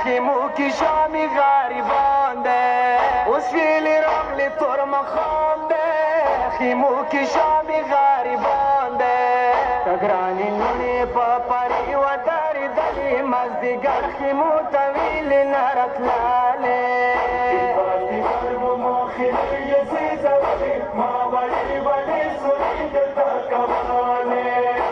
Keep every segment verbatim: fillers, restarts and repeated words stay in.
خیمو کې شامي غریبان دی اوس ویلې راغلې تور مخام دی خیمو کې شامي غریبان دی که ګرانې لوڼې په پرې ودرېدلې مازدیګر خیمو ته ویلې نه راتللې ما وړې وړې سورې دلته کولې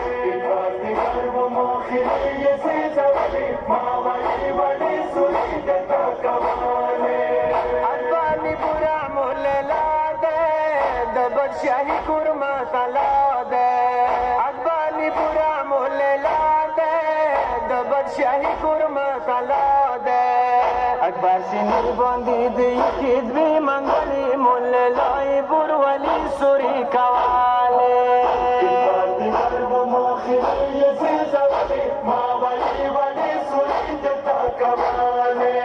ادباني پورا مولا ده د بادشاهي کورما تلا ده ادباني پورا مولا ده د بادشاهي کورما تلا ده اکبر سینې باندې د یخې دوې منګلې مولای بورولي سورې کولې ما وړې وړې سورې دلته کولې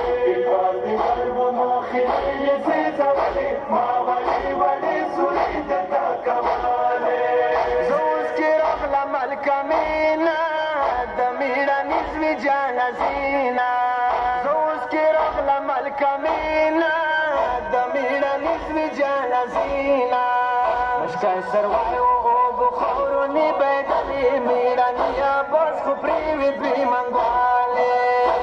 ما وړې وړې سورې دلته کولې زه اوس چې راغلم ملکه مینه د مېړني زوی جهازینه زه اوس چې راغلم ملکه مینه د مېړني زوی جهازینه مشکای سروای و بخورونی بیدلی میرانیا باز خو پریوی دوی منگوالی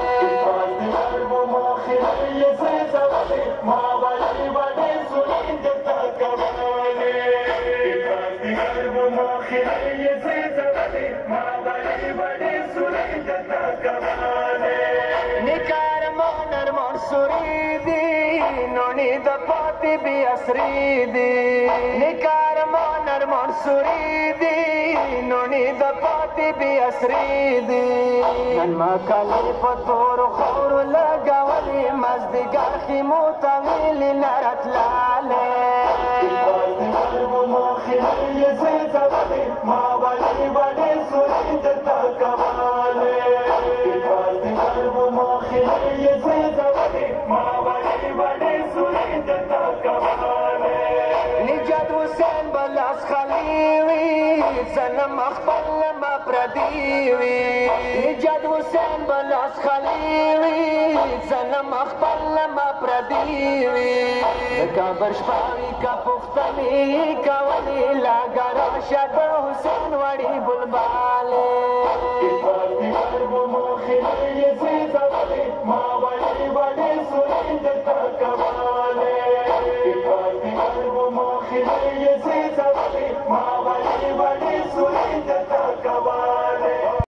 ما ولی ولی سولی دلتا کوالی نکار مانر منصوری دی نونی دا پاتی بی اسری دی نکار مانر منصوری دی نونی د پاتې بې اسرې دي نن مکلې په تورو خاورو لګولې مازدیګر خیمو ته ویلې نه راتللې ما وړې وړې سورې درته کولې ما وړې وړې سورې درته کولې نجات حسین بلاس خلیوي سنم خپل ما پردیوي نجات حسین بلاس خلیوي سنم خپل ما پردیوي د کابر شپاوي کا پختنې کولې لاګا